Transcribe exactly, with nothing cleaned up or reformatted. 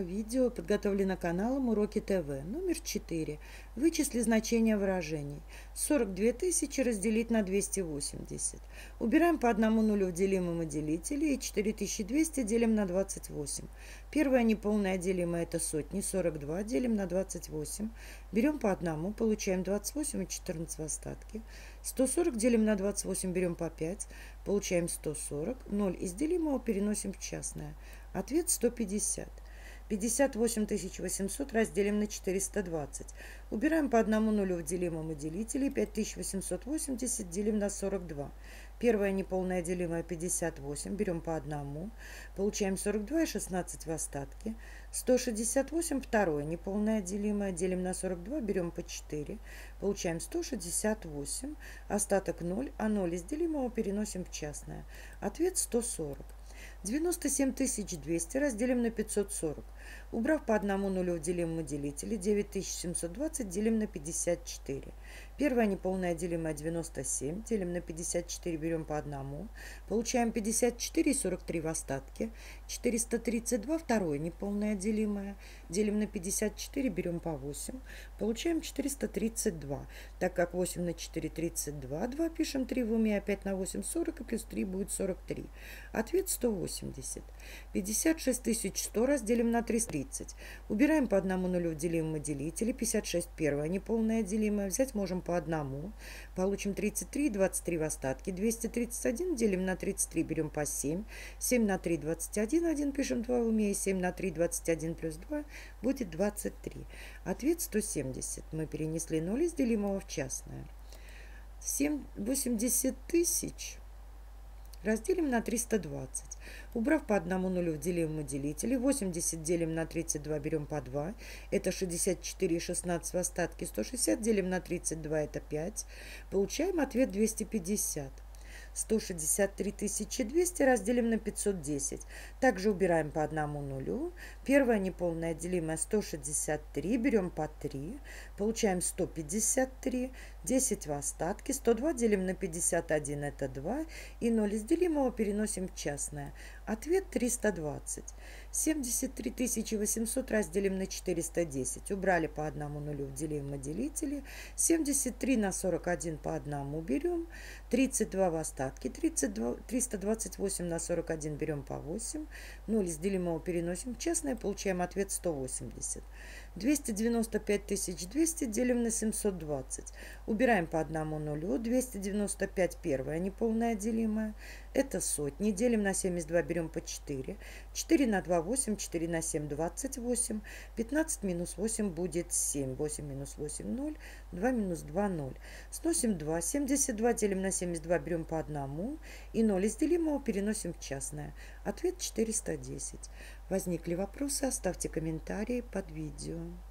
Видео подготовлено каналом Уроки ТВ. Номер четыре. Вычисли значение выражений. сорок две тысячи разделить на двести восемьдесят. Убираем по одному нулю в делимом и делителе и четыре тысячи двести делим на двадцать восемь. Первое неполное делимое это сотни. сорок два делим на двадцать восемь. Берем по одному, получаем двадцать восемь и четырнадцать в остатке. сто сорок делим на двадцать восемь, берем по пять. Получаем сто сорок. ноль из делимого переносим в частное. Ответ сто пятьдесят. пятьдесят восемь тысяч восемьсот разделим на четыреста двадцать. Убираем по одному нулю в делимом и делителе. пять тысяч восемьсот восемьдесят делим на сорок два. Первое неполное делимое пятьдесят восемь. Берем по одному. Получаем сорок два и шестнадцать в остатке. сто шестьдесят восемь. Второе неполное делимое. Делим на сорок два. Берем по четыре. Получаем сто шестьдесят восемь. Остаток ноль. А ноль из делимого переносим в частное. Ответ сто сорок. девяносто семь тысяч двести разделим на пятьсот сорок. Убрав по одному нулю в делимом и делителе, девять тысяч семьсот двадцать делим на пятьдесят четыре. Первое неполное делимое девяносто семь, делим на пятьдесят четыре, берем по одному. Получаем пятьдесят четыре и сорок три в остатке. четыреста тридцать два, второе неполное делимое. Делим на пятьдесят четыре, берем по восемь. Получаем четыреста тридцать два. Так как восемь на четыре тридцать два, два пишем три в уме, опять на восемь сорок и плюс три будет сорок три. Ответ сто восемьдесят. пятьдесят шесть тысяч сто разделим на триста тридцать. Убираем по одному нулю в делимом и делителе. пятьдесят шесть первое неполное делимое. Взять можем по одному. Получим тридцать три и двадцать три в остатке. двести тридцать один делим на тридцать три, берем по семь. семь на три двадцать один. один пишем два в уме. И семь на три двадцать один плюс два будет двадцать три. Ответ сто семьдесят. Мы перенесли ноль из делимого в частное. восемьдесят тысяч разделим на триста двадцать. Убрав по одному нулю в делимом и делителе, восемьдесят делим на тридцать два, берем по два. Это шестьдесят четыре и шестнадцать в остатке. сто шестьдесят делим на тридцать два, это пять. Получаем ответ двести пятьдесят. сто шестьдесят три тысячи двести разделим на пятьсот десять. Также убираем по одному нулю. Первое неполное делимое сто шестьдесят три. Берем по три. Получаем сто пятьдесят три. десять в остатке. сто два делим на пятьдесят один. Это два. И ноль из делимого переносим в частное. Ответ триста двадцать. семьдесят три тысячи восемьсот разделим на четыреста десять. Убрали по одному нулю в делимом и делителе. семьдесят три на сорок один по одному берем. тридцать два в остатке. тридцать два, триста двадцать восемь на сорок один берем по восемь. ноль из делимого переносим в частное. Получаем ответ сто восемьдесят. двести девяносто пять тысяч двести делим на семьсот двадцать. Убираем по одному нулю. двести девяносто пять первое неполное делимое. Это сотни. Делим на семьдесят два, берем по четыре. четыре на два восемь. четыре на семь двадцать восемь. пятнадцать минус восемь будет семь. восемь минус восемь ноль. два минус два ноль. Сносим два. семьдесят два делим на семьдесят два, берем по одному. И ноль из делимого переносим в частное. Ответ четыреста десять. Возникли вопросы? Оставьте комментарии под видео.